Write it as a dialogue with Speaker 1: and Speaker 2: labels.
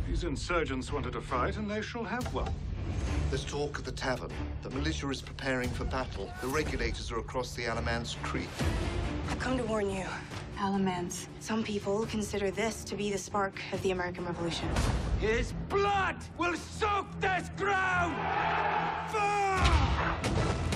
Speaker 1: These insurgents wanted a fight, and they shall have one.
Speaker 2: There's talk at the tavern. The militia is preparing for battle. The regulators are across the Alamance Creek.
Speaker 3: I've come to warn you.
Speaker 4: Alamance.
Speaker 3: Some people consider this to be the spark of the American Revolution.
Speaker 5: His blood will soak this ground! Fire!